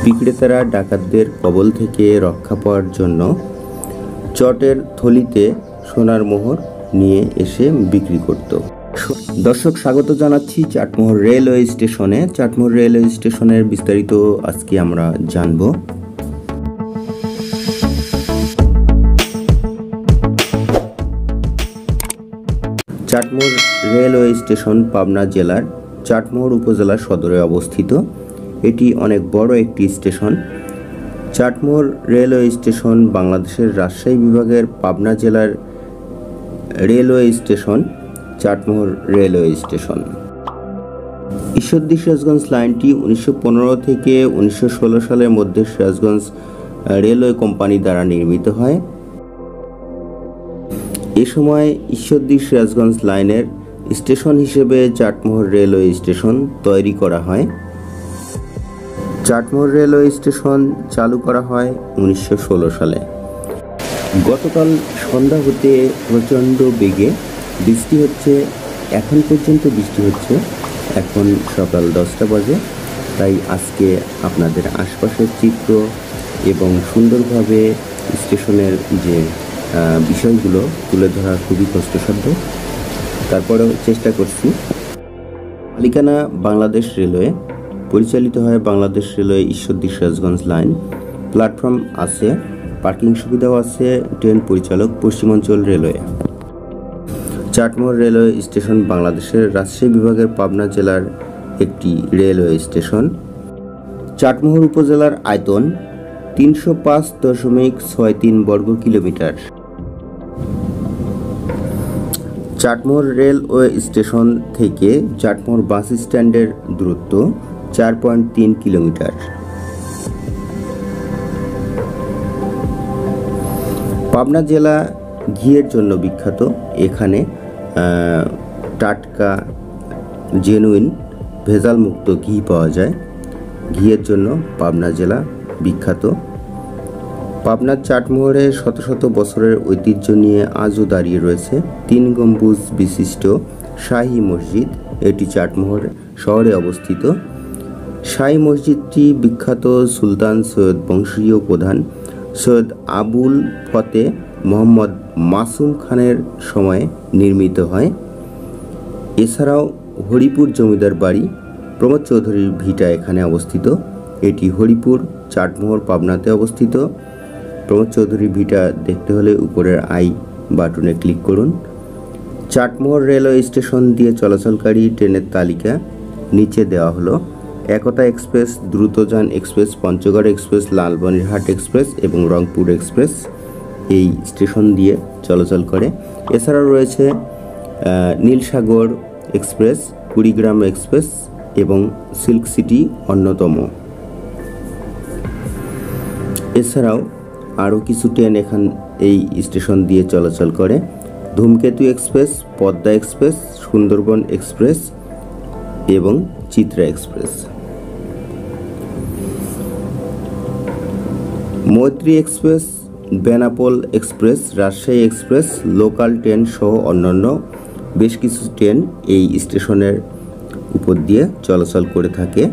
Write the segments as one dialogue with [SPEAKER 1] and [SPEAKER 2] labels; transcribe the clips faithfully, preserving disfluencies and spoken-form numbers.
[SPEAKER 1] বিক্রেতারা ডাকাতদের কবল থেকে রক্ষা পাওয়ার জন্য চটের থলিতে সোনার মোহর নিয়ে এসে বিক্রি করত। দর্শক, স্বাগত জানাচ্ছি চাটমোহর রেলওয়ে স্টেশনে। চাটমোহর রেলওয়ে স্টেশনের বিস্তারিত আজকে আমরা জানব। চাটমোহর রেলওয়ে স্টেশন পাবনা জেলার চাটমোহর উপজেলার সদরে অবস্থিত। এটি অনেক বড় একটি স্টেশন। চাটমোহর রেলওয়ে স্টেশন বাংলাদেশের রাজশাহী বিভাগের পাবনা জেলার railway station. Chatmohar railway station Ishwardi Sirajganj লাইনটি উনিশশো পনেরো থেকে উনিশশো ষোলো সালের মধ্যে সিরাজগঞ্জ রেলওয়ে কোম্পানি দ্বারা নির্মিত হয়। এ সময় ঈশ্বরদী সিরাজগঞ্জ লাইনের স্টেশন হিসেবে চাটমোহর রেলওয়ে স্টেশন তৈরি করা হয়। চাটমোহর রেলওয়ে স্টেশন চালু করা হয় উনিশশো ষোলো সালে। গতকাল সন্ধ্যা হতে প্রচণ্ড বেগে বৃষ্টি হচ্ছে। এখন পর্যন্ত বৃষ্টি হচ্ছে। এখন সকাল দশটা বাজে। তাই আজকে আপনাদের আশপাশের চিত্র এবং সুন্দরভাবে স্টেশনের যে বিষয়গুলো তুলে ধরা খুবই কষ্টসাধ্য, তারপরেও চেষ্টা করছি। মালিকানা বাংলাদেশ রেলওয়ে, পরিচালিত হয় Bangladesh railway Ishwardi Sirajganj line. Platform আছে, পার্কিং সুবিধাও আছে। ট্রেন পরিচালক পশ্চিমাঞ্চল রেলওয়ে। চাটমোহর রেলওয়ে স্টেশন বাংলাদেশের রাজশাহী বিভাগের পাবনা জেলার একটি রেলওয়ে স্টেশন। চাটমোহর উপজেলার আয়তন তিনশো পাঁচ দশমিক ছয় তিন বর্গ কিলোমিটার। চাটমোহর রেলওয়ে স্টেশন থেকে চাটমোহর বাস স্ট্যান্ডের দূরত্ব চার পয়েন্ট তিন কিলোমিটার। পাবনা জেলা ঘিয়ের জন্য বিখ্যাত। এখানে টাটকা জেনুইন ভেজালমুক্ত ঘি পাওয়া যায়। ঘিয়ের জন্য পাবনা জেলা বিখ্যাত। পাবনার চাটমোহরে শত শত বছরের ঐতিহ্য নিয়ে আজও দাঁড়িয়ে রয়েছে তিন গম্বুজ বিশিষ্ট শাহী মসজিদ। এটি চাটমোহর শহরে অবস্থিত। শাহী মসজিদটি বিখ্যাত সুলতান সৈয়দ বংশীয় প্রধান সৈয়দ আবুল ফতে মোহাম্মদ মাসুম খানের সময়ে নির্মিত হয়। এছাড়াও হরিপুর জমিদার বাড়ি প্রমোদ চৌধুরীর ভিটা এখানে অবস্থিত। এটি হরিপুর চাটমোহর পাবনাতে অবস্থিত। প্রমোদ চৌধুরীর ভিটা দেখতে হলে উপরের আই বাটনে ক্লিক করুন। চাটমোহর রেলওয়ে স্টেশন দিয়ে চলাচলকারী ট্রেনের তালিকা নিচে দেওয়া হলো। Ekota express, Drutojan express, Panchagarh express, Lalmonirhat express এবং রংপুর এক্সপ্রেস এই স্টেশন দিয়ে চলাচল করে। এছাড়াও রয়েছে নীলসাগর এক্সপ্রেস, কুড়িগ্রাম এক্সপ্রেস এবং সিল্ক সিটি অন্যতম। এছাড়াও আরও কিছু ট্রেন এখান এই স্টেশন দিয়ে চলাচল করে। Dhumketu express, Padma express, Sundarban express এবং Chitra express. Moitree express, Benapole express, Rajshahi express, local train সহ অন্যান্য বেশ কিছু ট্রেন এই স্টেশনের উপর দিয়ে চলাচল করে থাকে।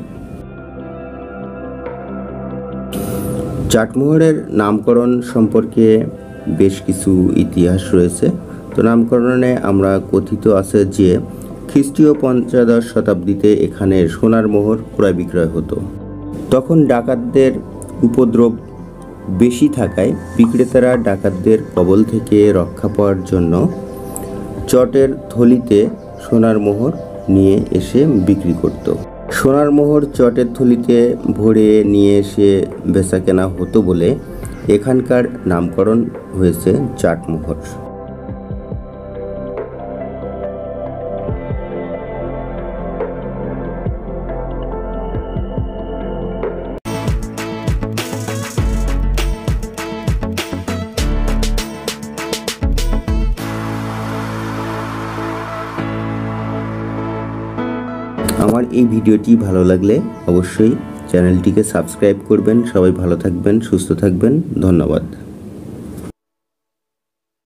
[SPEAKER 1] চাটমোহরের নামকরণ সম্পর্কে বেশ কিছু ইতিহাস রয়েছে। তো নামকরণে আমরা কথিত আছে যে খ্রিস্টীয় পঞ্চদশ শতাব্দীতে এখানে সোনার মোহর ক্রয় বিক্রয় হতো। তখন ডাকাতদের উপদ্রব বেশি থাকায় বিক্রেতারা ডাকাতদের কবল থেকে রক্ষা পাওয়ার জন্য চটের থলিতে সোনার মোহর নিয়ে এসে বিক্রি করত। সোনার মোহর চটের থলিতে ভরে নিয়ে এসে বেচাকেনা হতো বলে এখানকার নামকরণ হয়েছে চাটমোহর। আমার এই ভিডিওটি ভালো লাগলে অবশ্যই চ্যানেলটিকে সাবস্ক্রাইব করবেন। সবাই ভালো থাকবেন, সুস্থ থাকবেন। ধন্যবাদ।